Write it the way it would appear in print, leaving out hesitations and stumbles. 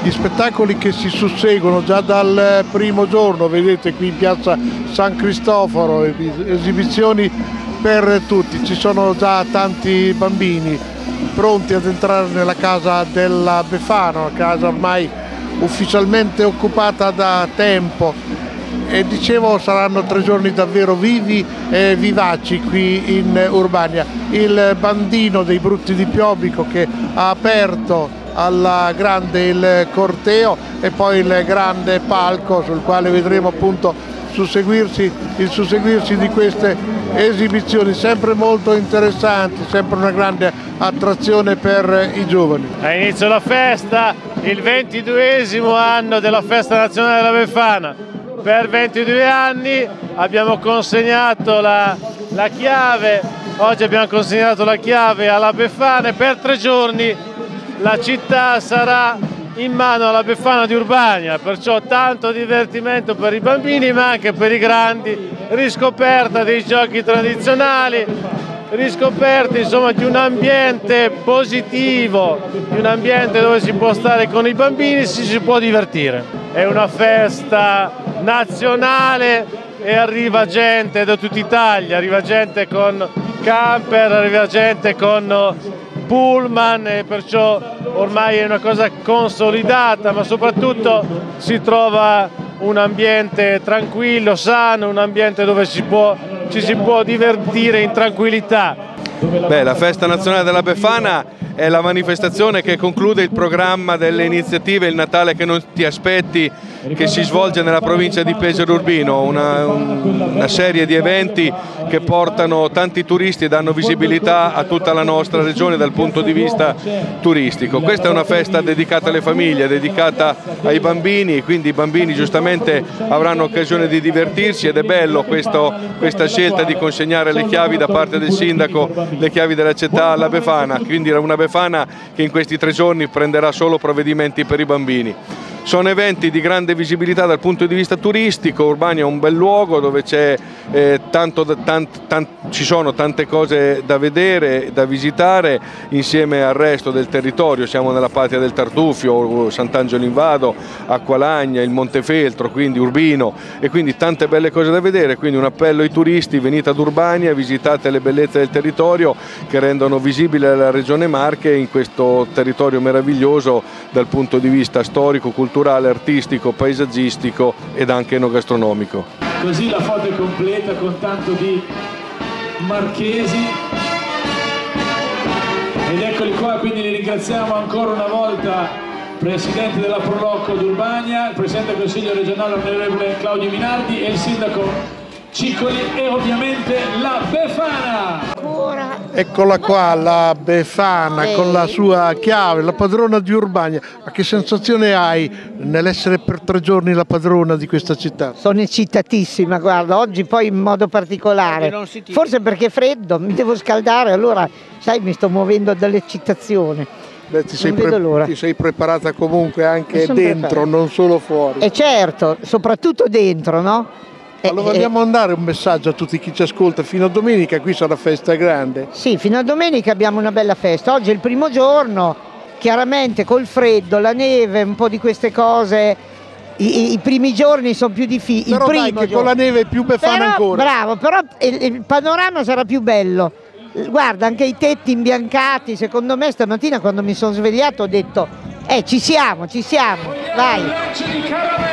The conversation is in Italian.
gli spettacoli che si susseguono già dal primo giorno, vedete qui in piazza San Cristoforo, esibizioni per tutti, ci sono già tanti bambini pronti ad entrare nella casa della Befana, una casa ormai ufficialmente occupata da tempo, e dicevo saranno 3 giorni davvero vivi e vivaci qui in Urbania. Il bandino dei Brutti di Piobbico che ha aperto alla grande il corteo e poi il grande palco sul quale vedremo appunto il susseguirsi di queste esibizioni sempre molto interessanti, sempre una grande attrazione per i giovani. A inizio la festa, il 22esimo anno della Festa Nazionale della Befana. Per 22 anni abbiamo consegnato la chiave, oggi abbiamo consegnato la chiave alla Befana e per 3 giorni la città sarà in mano alla Befana di Urbania, perciò tanto divertimento per i bambini ma anche per i grandi, riscoperta dei giochi tradizionali, riscoperta insomma di un ambiente positivo, di un ambiente dove si può stare con i bambini e si può divertire. È una festa nazionale e arriva gente da tutta Italia, arriva gente con camper, arriva gente con pullman, e perciò ormai è una cosa consolidata, ma soprattutto si trova un ambiente tranquillo, sano, un ambiente dove ci si può divertire in tranquillità. Beh, la Festa Nazionale della Befana è la manifestazione che conclude il programma delle iniziative Il Natale che non ti aspetti, che si svolge nella provincia di Pesaro Urbino, una serie di eventi che portano tanti turisti e danno visibilità a tutta la nostra regione dal punto di vista turistico. Questa è una festa dedicata alle famiglie, dedicata ai bambini, quindi i bambini giustamente avranno occasione di divertirsi ed è bello questa scelta di consegnare le chiavi da parte del sindaco, le chiavi della città alla Befana, quindi una Befana che in questi 3 giorni prenderà solo provvedimenti per i bambini. Sono eventi di grande visibilità dal punto di vista turistico. Urbania è un bel luogo dove ci sono tante cose da vedere, da visitare insieme al resto del territorio. Siamo nella patria del Tartufio, Sant'Angelo in Vado, Acqualagna, il Montefeltro, quindi Urbino, e quindi tante belle cose da vedere. Quindi un appello ai turisti: venite ad Urbania, visitate le bellezze del territorio che rendono visibile la regione Marche in questo territorio meraviglioso dal punto di vista storico, culturale, artistico, paesaggistico ed anche enogastronomico. Così la foto è completa con tanto di marchesi ed eccoli qua, quindi li ringraziamo ancora una volta, Presidente della Prolocco d'Urbania, il Presidente del Consiglio regionale onorevole Claudio Minardi e il Sindaco Ciccoli e ovviamente la Befana. Eccola qua la Befana con la sua chiave, la padrona di Urbania. Ma che sensazione hai nell'essere per 3 giorni la padrona di questa città? Sono eccitatissima, guarda, oggi poi in modo particolare. Forse perché è freddo, mi devo scaldare, allora sai mi sto muovendo dall'eccitazione. Beh, ti sei preparata comunque anche dentro, non solo fuori. E certo, soprattutto dentro, no? Allora vogliamo andare un messaggio a tutti chi ci ascolta. Fino a domenica qui sarà festa grande. Sì, fino a domenica abbiamo una bella festa. Oggi è il primo giorno, chiaramente col freddo, la neve, un po' di queste cose. I primi giorni sono più difficili. Però dai, che con la neve è più Befana ancora. Bravo, però il panorama sarà più bello. Guarda, anche i tetti imbiancati. Secondo me stamattina quando mi sono svegliato ho detto ci siamo, vai.